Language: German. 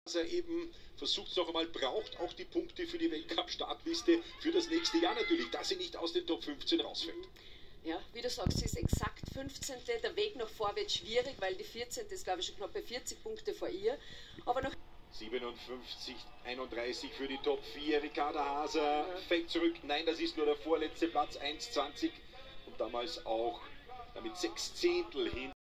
er eben versucht noch einmal, braucht auch die Punkte für die Weltcup-Startliste für das nächste Jahr natürlich, dass sie nicht aus den Top 15 rausfällt. Ja, wie du sagst, sie ist exakt 15. Der Weg nach vor wird schwierig, weil die 14. ist, glaube ich, schon knapp bei 40 Punkte vor ihr. Aber noch 57, 31 für die Top 4. Ricarda Haser fällt zurück. Nein, das ist nur der vorletzte Platz, 1,20. Und damals auch damit 6 Zehntel hin.